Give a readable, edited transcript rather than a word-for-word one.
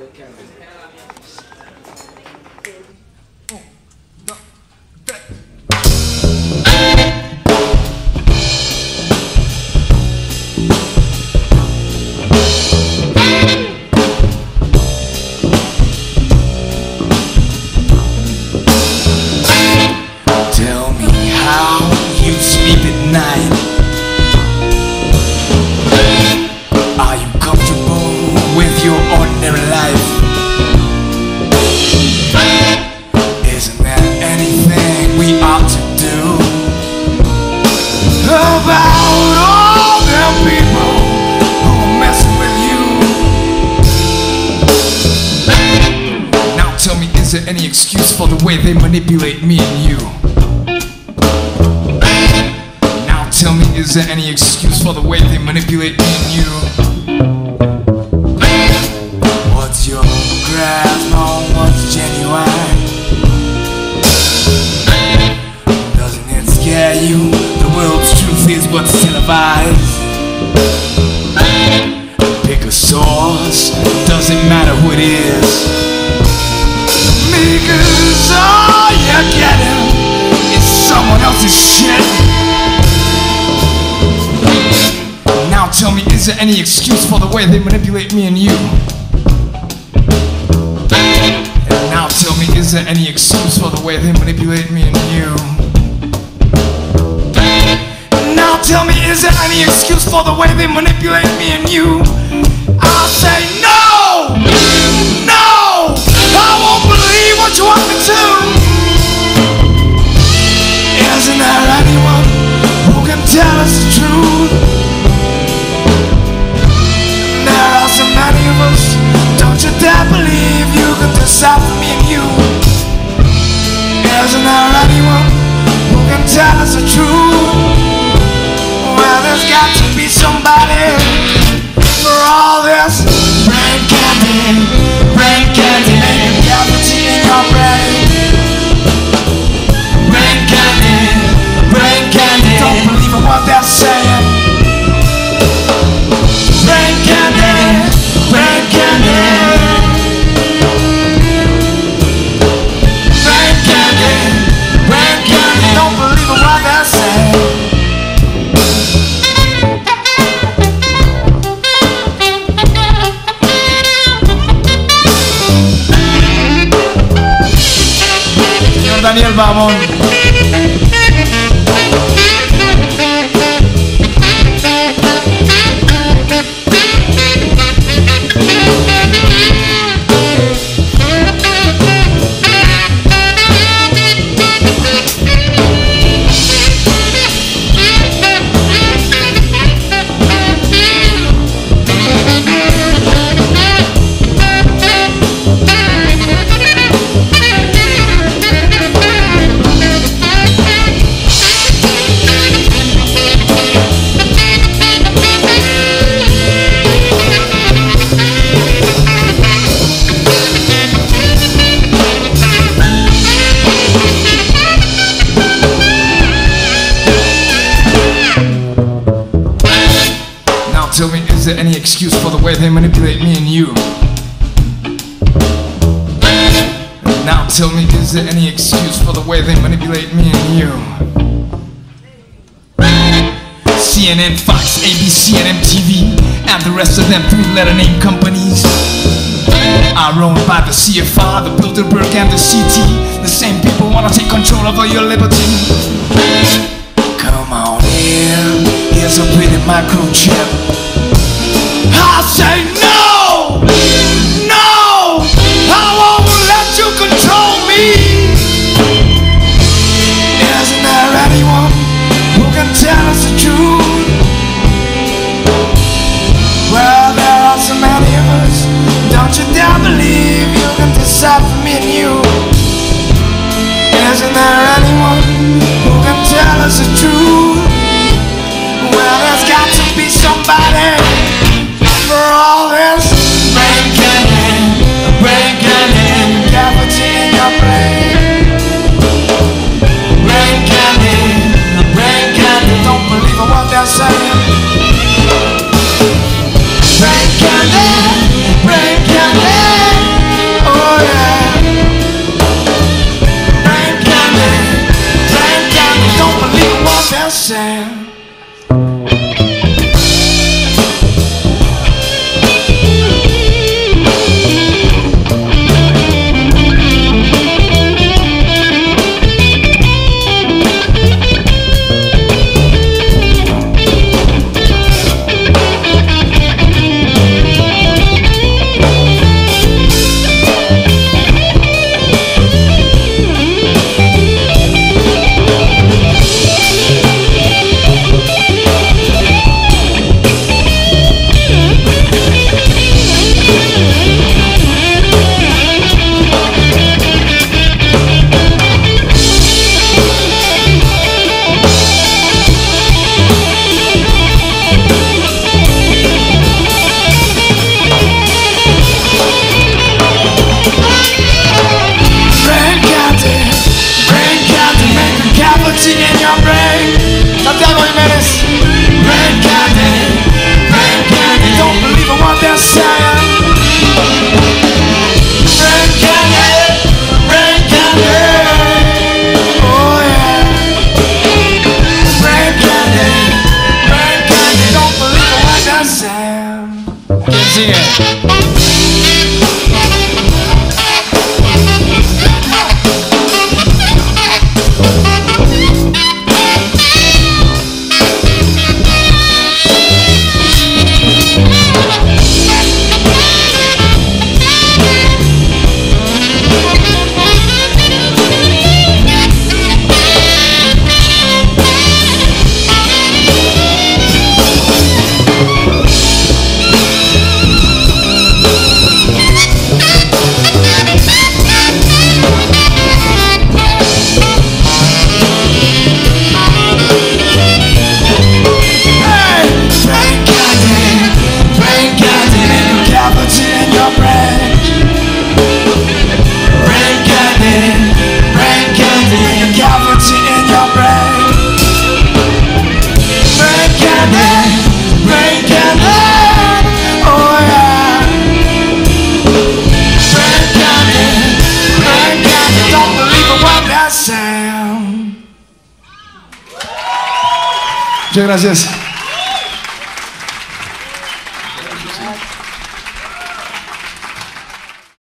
Tell me how you sleep at night. Are you comfortable with your ordinary life? Isn't there anything we ought to do about all them people who are messing with you? Now tell me, is there any excuse for the way they manipulate me and you? Now tell me, is there any excuse for the way they manipulate me and you? What's your grasp on what's genuine? Doesn't it scare you? The world's truth is what's televised. Pick a source, doesn't matter who it is, because all you're getting is someone else's shit. Now tell me, is there any excuse for the way they manipulate me and you? And now tell me, is there any excuse for the way they manipulate me and you? Now tell me, is there any excuse for the way they manipulate me and you? I'll say no! No! I won't believe what you want me to. Isn't there anyone who can tell us the truth? There are so many of us. Don't you dare believe you can decide for me and you. Isn't there anyone who can tell us the truth? Well, there's got to be somebody for all this brain candy, brain candy, cavity in your brain. Brain candy, brain candy. Don't believe in what they're saying. Brain candy, brain candy. Brain candy, brain candy. Don't believe in what they're saying. Daniel Bamón. Tell me, is there any excuse for the way they manipulate me and you? Now tell me, is there any excuse for the way they manipulate me and you? CNN, Fox, ABC, and MTV, and the rest of them three-letter name companies are owned by the CFR, the Bilderberg, and the CT. The same people want to take control over your liberty. Come on in, here's a pretty microchip. I'll say no! No! I won't let you control me! Isn't there anyone who can tell us the truth? Well, there are so many of us. Don't you dare believe you can decide for me and you. Isn't there anyone who can tell us the truth? Well, there's got to be somebody for all this brain candy, cavity in your brain. Brain candy, don't believe in what they're saying. Brain candy, brain candy. kasih. Muchas gracias.